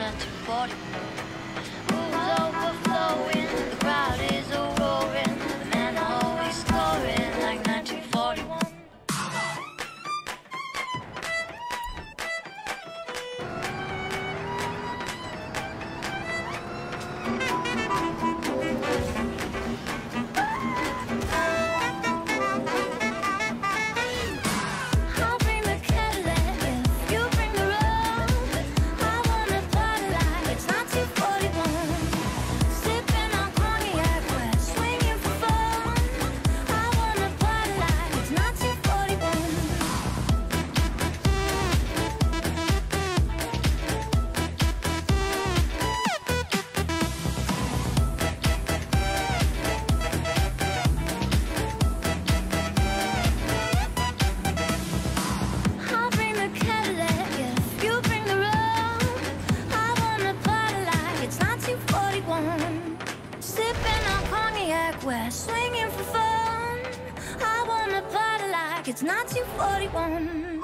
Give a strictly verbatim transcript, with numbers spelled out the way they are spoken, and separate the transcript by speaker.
Speaker 1: nineteen forty-one. Who's overflowing? The crowd is a roaring. The men are always scoring like nineteen forty-one. Sipping on cognac, we're swinging for fun. I wanna party like it's nineteen forty-one.